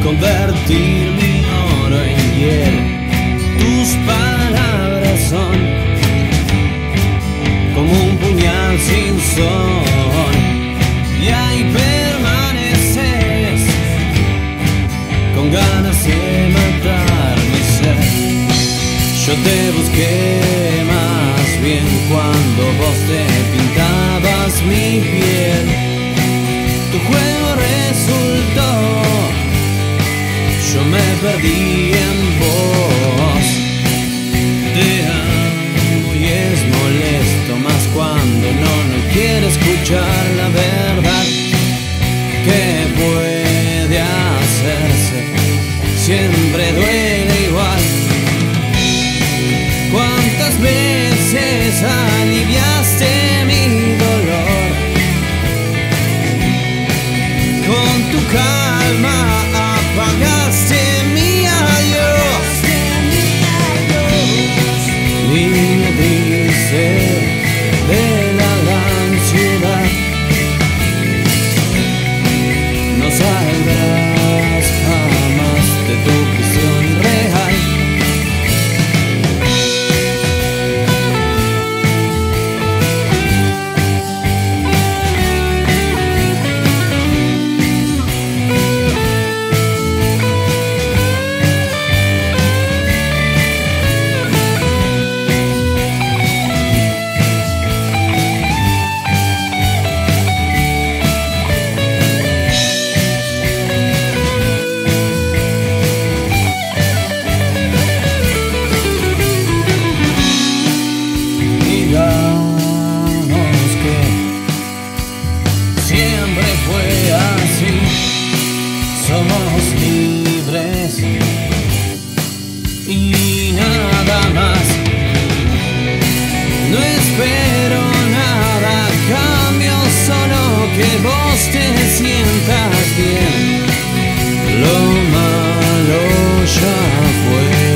convertir mi oro en hiel. Tus palabras son como un puñal sin son, y ahí permaneces con ganas de matar mi ser. Yo te busqué más bien cuando vos te pintabas mi piel. Tu juego resultó, yo me perdí en vos. Te amo y es molesto más cuando no quiere escuchar la verdad. ¿Qué puede hacerse? Siempre duele igual. ¿Cuántas veces aliviaste mi dolor? Con tu calma apagaste mi adiós. Niña triste de la gran ciudad, no saldrás jamás de tu prisión real. Siempre fue así, somos libres y nada más. No espero nada a cambio, solo que vos te sientas bien. Lo malo ya fue.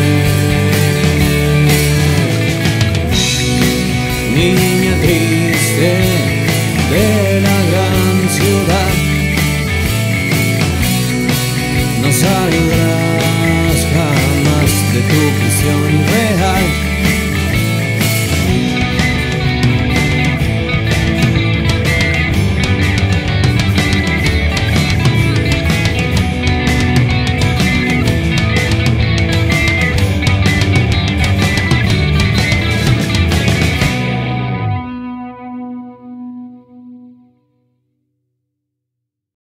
Niña triste de la gran ciudad, no saldrá